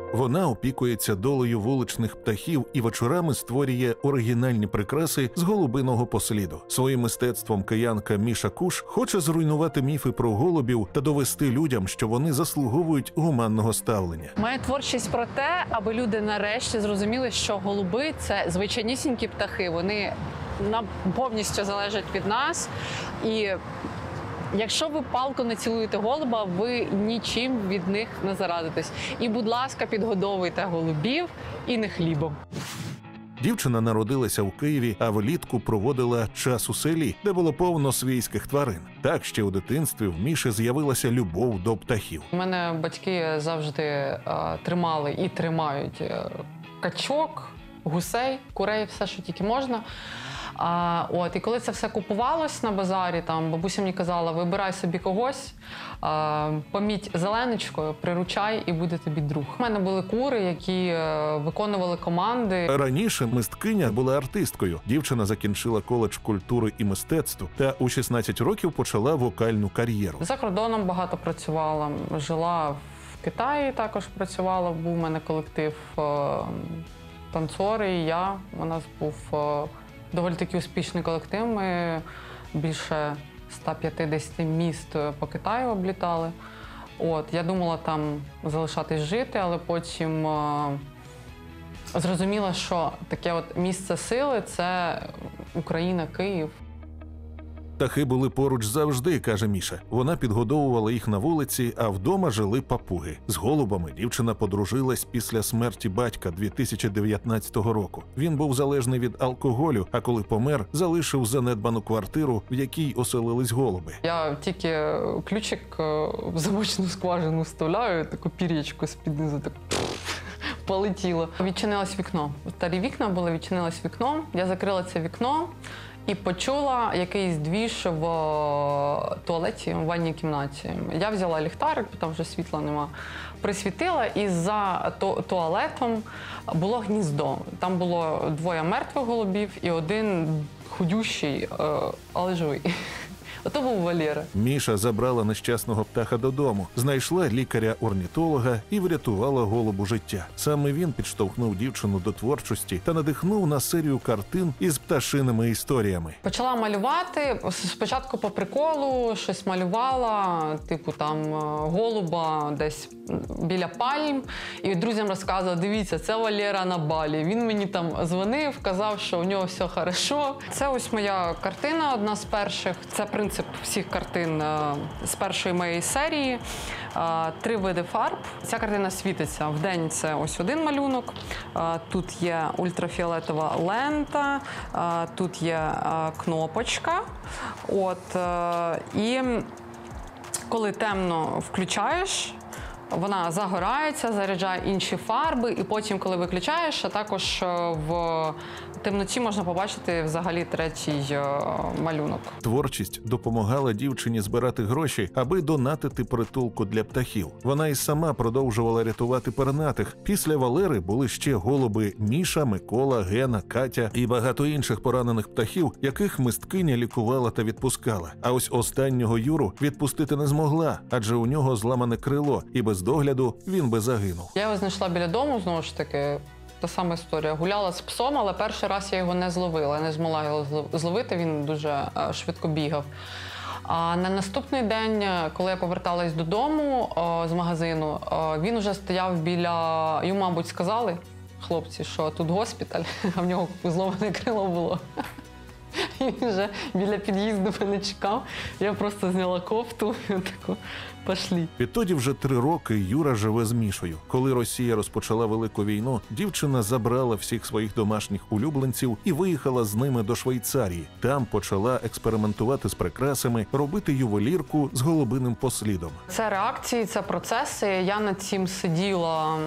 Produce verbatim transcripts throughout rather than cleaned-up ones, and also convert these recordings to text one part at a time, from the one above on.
Вона опікується долею вуличних птахів і вечорами створює оригінальні прикраси з голубиного посліду. Своїм мистецтвом киянка Міша Куш хоче зруйнувати міфи про голубів та довести людям, що вони заслуговують гуманного ставлення. Моя творчість про те, аби люди нарешті зрозуміли, що голуби – це звичайнісінькі птахи. Вони повністю залежать від нас. І якщо ви палко не цілуєте голуба, ви нічим від них не заразитесь. І, будь ласка, підгодовуйте голубів і не хлібом. Дівчина народилася в Києві, а влітку проводила час у селі, де було повно свійських тварин. Так ще у дитинстві в Міші з'явилася любов до птахів. У мене батьки завжди а, тримали і тримають качок, гусей, курей, все, що тільки можна. А, от, і коли це все купувалось на базарі, там, бабуся мені казала, вибирай собі когось, а, поміть зеленочкою, приручай і буде тобі друг. У мене були кури, які а, виконували команди. Раніше мисткиня була артисткою. Дівчина закінчила коледж культури і мистецтв та у шістнадцять років почала вокальну кар'єру. За кордоном багато працювала, жила в Китаї, також працювала, був у мене колектив а, танцори і я, у нас був а, доволі таки успішний колектив. Ми більше ста п'ятдесяти міст по Китаю облітали. От, я думала там залишатись жити, але потім е зрозуміла, що таке от місце сили – це Україна, Київ. Птахи були поруч завжди, каже Міша. Вона підгодовувала їх на вулиці, а вдома жили папуги. З голубами дівчина подружилась після смерті батька дві тисячі дев'ятнадцятого року. Він був залежний від алкоголю, а коли помер, залишив занедбану квартиру, в якій оселились голуби. Я тільки ключик в замочну скважину вставляю, таку пір'ячку з-під низу, так полетіло. Відчинилось вікно. Старі вікна були, відчинилось вікно. Я закрила це вікно і почула якийсь двіж в туалеті, в ванній кімнаті. Я взяла ліхтарик, бо там вже світла нема, присвітила, і за туалетом було гніздо. Там було двоє мертвих голубів і один худющий, але живий. Ото був Валера. Міша забрала нещасного птаха додому, знайшла лікаря-орнітолога і врятувала голубу життя. Саме він підштовхнув дівчину до творчості та надихнув на серію картин із пташиними історіями. Почала малювати, спочатку по приколу, щось малювала, типу там голуба десь біля пальм. І друзям розказувала, дивіться, це Валера на Балі. Він мені там дзвонив, казав, що у нього все хорошо. Це ось моя картина, одна з перших. Це принцип всіх картин з першої моєї серії. Три види фарб. Ця картина світиться. Вдень це ось один малюнок. Тут є ультрафіолетова лента, тут є кнопочка. От, і коли темно включаєш, вона загорається, заряджає інші фарби, і потім, коли виключаєш, а також в темноті можна побачити взагалі третій малюнок. Творчість допомагала дівчині збирати гроші, аби донатити притулку для птахів. Вона і сама продовжувала рятувати пернатих. Після Валери були ще голуби Міша, Микола, Гена, Катя і багато інших поранених птахів, яких мисткиня лікувала та відпускала. А ось останнього Юру відпустити не змогла, адже у нього зламане крило, і без догляду він би загинув. Я його знайшла біля дому, знову ж таки. Та сама історія. Гуляла з псом, але перший раз я його не зловила. Я не змогла його зловити, він дуже швидко бігав. А на наступний день, коли я поверталась додому з магазину, він вже стояв біля... Йому, мабуть, сказали, хлопці, що тут госпіталь, а в нього зломане крило було. І він вже біля під'їзду мене чекав. Я просто зняла кофту і таку, пішли. Відтоді вже три роки Юра живе з Мішою. Коли Росія розпочала Велику війну, дівчина забрала всіх своїх домашніх улюбленців і виїхала з ними до Швейцарії. Там почала експериментувати з прикрасами, робити ювелірку з голубиним послідом. Це реакції, це процеси. Я над цим сиділа,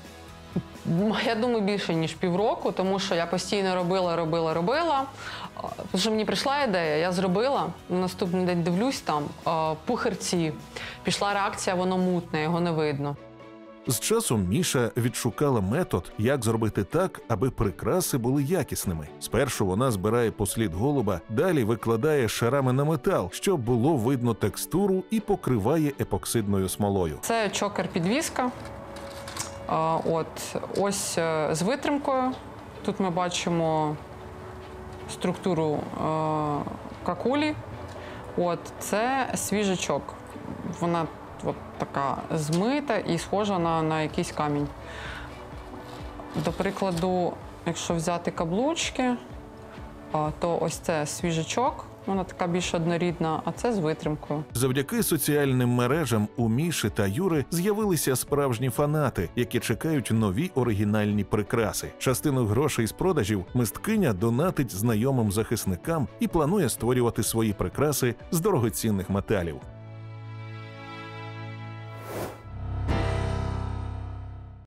я думаю, більше, ніж півроку, тому що я постійно робила, робила, робила. Вже мені прийшла ідея, я зробила, на наступний день дивлюсь, там пухирці, пішла реакція, воно мутне, його не видно. З часом Міша відшукала метод, як зробити так, аби прикраси були якісними. Спершу вона збирає послід голуба, далі викладає шарами на метал, щоб було видно текстуру, і покриває епоксидною смолою. Це чокер-підвіска. А, От, ось е, з витримкою. Тут ми бачимо структуру е, какулі. От, це свіжачок. Вона от така змита і схожа на, на якийсь камінь. До прикладу, якщо взяти каблучки, а, то ось це свіжачок. Вона така більш однорідна, а це з витримкою. Завдяки соціальним мережам у Міші та Юри з'явилися справжні фанати, які чекають нові оригінальні прикраси. Частину грошей з продажів мисткиня донатить знайомим захисникам і планує створювати свої прикраси з дорогоцінних металів.